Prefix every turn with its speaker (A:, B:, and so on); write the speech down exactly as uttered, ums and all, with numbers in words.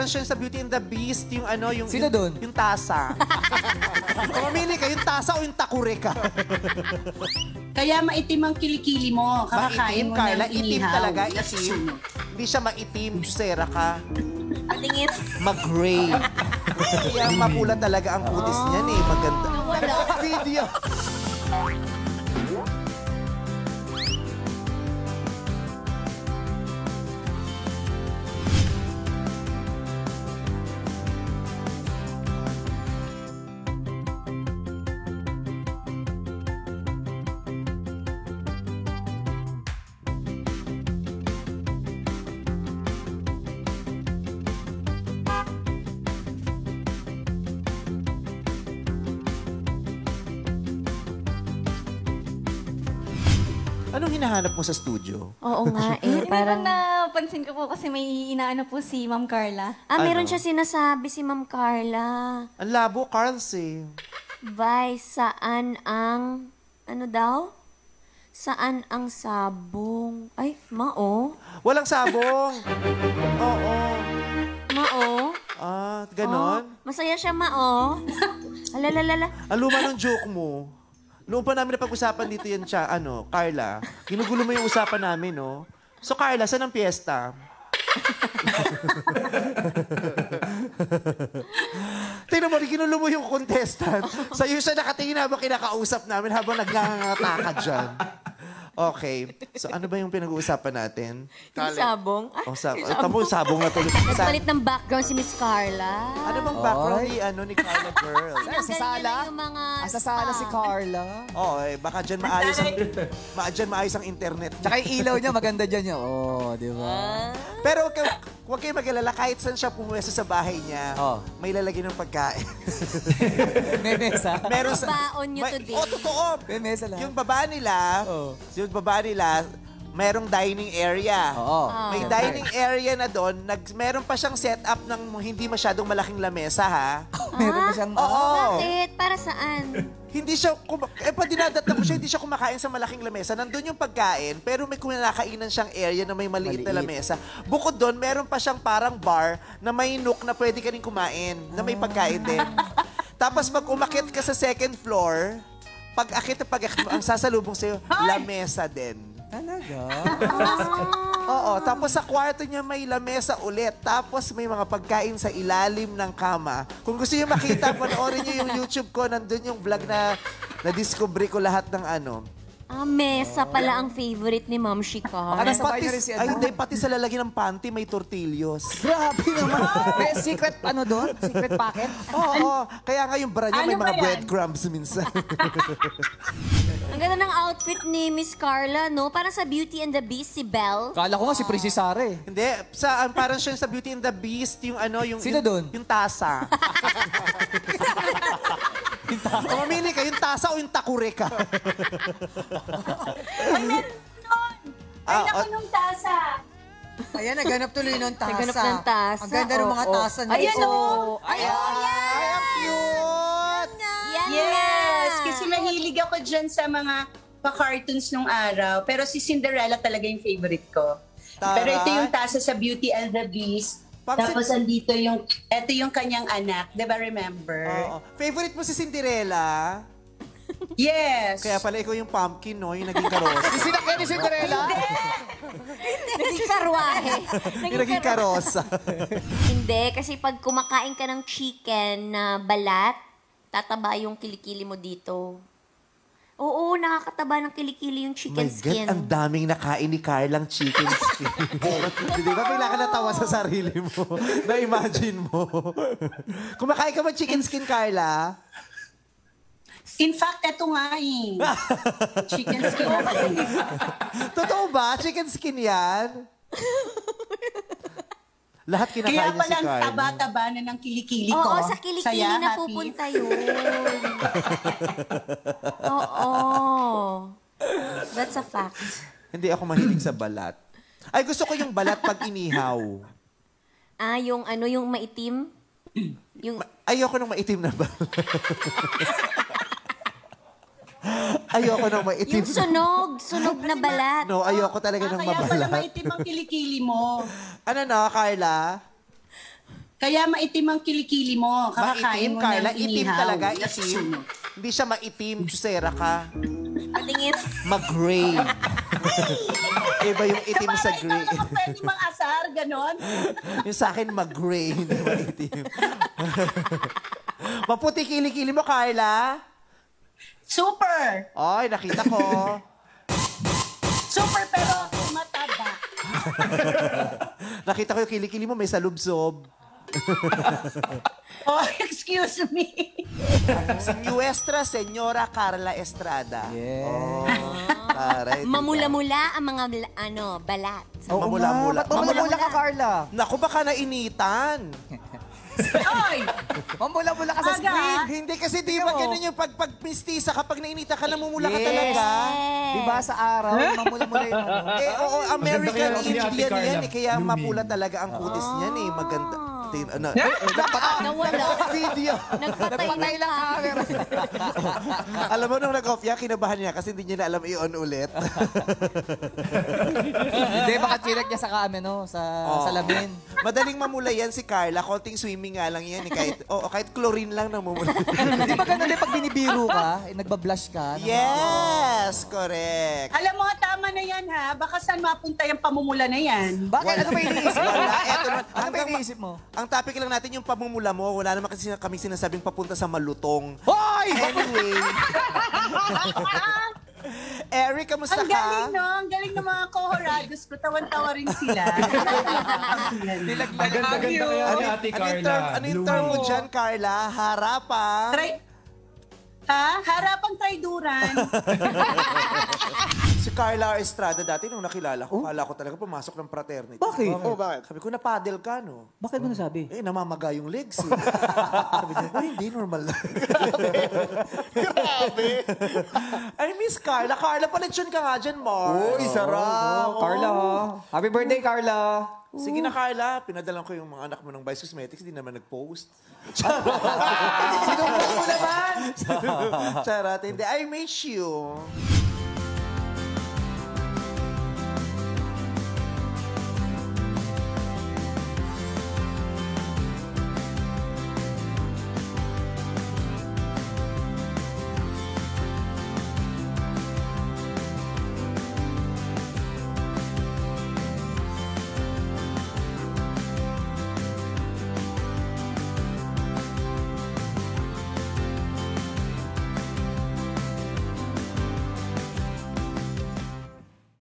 A: siya sa Beauty and the Beast, yung ano, yung...
B: Sino doon?
A: Yung tasa. Mamili ka, yung tasa o yung takure ka?
C: Kaya maitim ang kilikili mo. Kakakain mo
A: Carla,
C: ng
A: itim
C: inihaw.
A: talaga, itim. Hindi siya maitim, Jusera ka.
D: Patingin.
A: Mag-gray. Kaya mapula talaga ang kutis niyan eh. Maganda.
D: Wala.
A: Video. Anong hinahanap mo sa studio?
D: Oo nga eh.
E: Parang napansin ko po kasi may inaano po si Ma'am Karla.
D: Ah, meron
A: Ano?
D: siya sinasabi si Ma'am Karla.
A: Ang labo, Carls eh.
D: Vice, saan ang... Ano daw? Saan ang sabong? Ay, mao.
A: Walang sabong. Oo.
D: Mao.
A: Ah, ganon?
D: Oh, masaya siya, mao. Alalalala.
A: Ang luma ng joke mo. Noong pa namin napag-usapan dito yan siya, ano, Carla, ginugulo mo yung usapan namin, no? So, Carla, saan ang piyesta? Tingnan mo, ginulo mo yung contestant. Sa'yo siya nakatingin habang kinakausap namin habang nagngangata ka dyan. Okay. So, ano ba yung pinag-uusapan natin?
D: Yung sabong. Ah,
A: Oh, sab Tamo, sabong na tuloy.
D: nagpalit ng background si Miss Carla.
A: Ano bang background ni, ano, ni Carla Girl?
D: Tinanggal
B: sa
D: niya
B: sala?
D: na yung mga
B: Ah, sa sala si Karla.
A: Oo, eh, baka dyan maayos ang, ma dyan maayos ang internet.
B: Tsaka yung ilaw niya, maganda dyan niya. Oo, oh, di ba?
A: Pero huwag kayo, huwag kayo mag-alala, kahit saan siya pumuwesto sa bahay niya,
B: Oh.
A: may lalagyan ng pagkain.
B: May mesa.
A: Meron sa...
D: baon niyo
A: may-
D: today.
A: Oh, totoo.
B: May mesa lang.
A: Yung baba nila,
B: Oh.
A: yung baba nila, merong dining area.
B: Oo.
A: May
B: Siyempre.
A: dining area na doon, nag, meron pa siyang setup ng hindi masyadong malaking lamesa, ha?
B: Meron pa siyang...
A: Oo.
D: Bakit? Para saan?
A: Hindi siya, kuma- eh pa dinadatnan ko siya, hindi siya kumakain sa malaking lamesa. Nandun yung pagkain, pero may kinakainan siyang area na may maliit, na
B: Maliit.
A: lamesa. Bukod doon, meron pa siyang parang bar na may nook na pwede ka rin kumain, na may pagkain din. Tapos pag umakit ka sa second floor, pag akit na pag akit mo, ang sasalubong sa'yo, lamesa din.
B: Talaga?
A: Oo, tapos sa kwarto niya may lamesa ulit. Tapos may mga pagkain sa ilalim ng kama. Kung gusto niyo makita, panoorin niyo yung YouTube ko. Nandun yung vlog na na-discovery ko lahat ng ano.
D: Ah, mesa pala ang favorite ni Ma'am Shikar.
B: Ano, sabay
A: Pati,
B: niya rin si
A: ay,
B: ano?
A: hindi, pati sa lalagyan ng panty may tortillos.
B: Grabe naman. May secret ano doon? Secret packet?
A: Oo, oo. Kaya nga yung bra niya may
C: Ano ba
A: mga
C: yan?
A: breadcrumbs minsan.
D: Ang ganda ng outfit ni Miss Carla, no? Parang sa Beauty and the Beast, si Belle.
B: Kala ko nga si Princess Sara eh.
A: Hindi, sa, um, parang siya sa Beauty and the Beast, yung ano, yung...
B: Sino
A: yung,
B: dun?
A: Yung tasa. O, mamili ka, yung tasa o yung takure ka?
C: Ay, meron nun! Ay,
A: Ah,
C: naku
A: ah.
C: nung tasa!
F: Ayan, naganap tuloy ng tasa.
D: Naganap ng tasa.
F: Ang ganda ng mga
D: Oo,
F: tasa niya.
C: Ayan, oh!
D: Ay, oh, yan!
A: Ay, ang cute!
D: Yan
C: Yes!
D: na!
C: Kasi mahilig ako dyan sa mga pa-cartoons nung araw. Pero si Cinderella talaga yung favorite ko.
A: Taray.
C: Pero ito yung tasa sa Beauty and the Beast.
A: Pag si-
C: Tapos andito yung, ito yung kanyang anak. Diba remember?
A: Oo. Favorite mo si Cinderella?
C: Yes!
A: Kaya pala ikaw yung pumpkin, no? Yung naging karosa.
B: Si Sinakyan ni Cinderella?
D: Naging karwahe.
A: Yung naging karosa.
D: Hindi, kasi pag kumakain ka ng chicken na balat, tataba yung kilikili mo dito. Oo, nakakataba ng kilikili yung chicken
A: My
D: skin.
A: God, ang daming nakain ni Karlang chicken skin. Hindi ba bigla ka natawa sa sarili mo? Na-imagine mo. Kumakain ka ba chicken skin, Karla?
C: In fact, ito nga eh. Chicken skin.
A: Totoo ba? Chicken skin yan? Lahat kinakain
C: Kaya
A: niya si
C: pala ang
A: Karla.
C: taba-taba na ng kilikili ko.
D: Oo, sa kilikili
C: Saya,
D: na
C: happy.
D: pupunta yun. Oo. That's a fact.
A: Hindi ako mahilig sa balat. Ay, gusto ko yung balat pag inihaw.
D: Ah, yung ano, yung maitim? Yung...
A: Ayoko ng maitim na balat. Ayoko ng maitim.
D: Yung sunog, sunog na balat.
A: No, ayoko talaga
C: Ah,
A: ng
C: kaya pala
A: mabalat.
C: maitim ang kilikili mo.
A: Ano na, Karla?
C: Kaya maitim ang kilikili mo.
A: Maitim,
C: Kakakain mo
A: Karla.
C: ng
A: Itim
C: inihaw.
A: talaga,
C: That's
A: itim.
C: true.
A: Hindi siya maitim, chusera ka.
D: Patingin.
A: Mag-gray. Iba yung itim sa
C: Para
A: gray.
C: ikaw lang ang pwede mang asar, ganon.
A: Yung sa akin, mag-gray, hindi maitim. Maputi kilikili mo, Karla.
C: Super!
A: Ay, nakita ko.
C: Super pero mataba.
A: Nakita ko yung kilikili mo, may salubsob.
C: Oh, excuse me.
A: Si Nuestra Señora Karla Estrada.
B: Yeah.
A: Oh, taray, diba?
D: Mamula-mula ang mga bla- ano, balat.
B: Oo
A: Mamula-mula.
B: nga, ba't mamula-mula ka, Karla?
A: Naku, baka nainitan.
C: Oy!
B: Mamula-mula ka sa
C: Aga.
B: screen.
A: Hindi kasi di ba
B: mo.
A: ganun yung pag, pag mistisa, kapag nainita ka, namumula ka
B: Yes.
A: talaga.
B: Di ba sa araw, mamula-mula yung ano?
A: Eh, oo, American
G: Ganda kaya si Ate
A: Indian
G: Karla.
A: yan eh. Kaya
G: Blooming.
A: mapula talaga ang kutis niyan eh. Maganda. Tin, ano,
D: Nawala.
A: video.
D: Nagpatay
B: Nagpatay
D: ng
B: lang
D: camera.
B: camera.
A: Alam mo, nung nag-off yan, kinabahan niya kasi hindi niya na alam i-on ulit.
B: Hindi, baka chinek niya sa kami, no? Sa
A: Oo.
B: salamin.
A: Madaling mamula yan si Karla. Konting swimming nga lang yan. Eh. Kahit, oh, kahit chlorine lang namumula.
B: Di ba ganun din pag binibiro ka, eh, nagbablush ka?
A: Yes! Correct.
C: Alam mo, tama na yan ha. Baka saan mapunta yung pamumula na yan?
B: Bakit? Ano ba iniisip mo?
A: Wala. Eto naman.
B: Ano ba
A: Hanggang ma-
B: iniisip mo?
A: ang topic lang natin yung pamumula mo. Wala naman kasi kami sinasabing papunta sa malutong.
B: Hoy!
A: Anyway. Eric, kamusta
C: Ang
A: ka?
C: galing, no? Ang galing ng mga cohorados ko. Tawan-tawa rin sila.
G: Maganda, ganda kaya ni Ate
A: Ano yung
G: Karla.
A: term, ano yung term mo
G: Blooming.
A: dyan, Karla? Harapang.
C: Try... Ha? Harapang traiduran.
A: Si Karla Estrada dati nung nakilala ko, kala ko talaga pumasok ng fraternity.
B: Bakit?
A: Oh, bakit? Sabi ko, napadel ka, no?
B: Bakit mo nasabi?
A: Eh, namamaga yung legs, eh. Sabi niya, "Ay, hindi, normal lang." Grabe. Grabe. I miss Karla. Karla, paletsyon ka nga dyan, Mar.
B: Uy, sarap! Carla, happy birthday, Carla!
A: Sige na, Karla. Pinadalan ko yung mga anak mo ng Vice Cosmetics. Hindi naman nag-post.
B: Sinumpong mo naman!
A: Charot. Hindi. I miss you.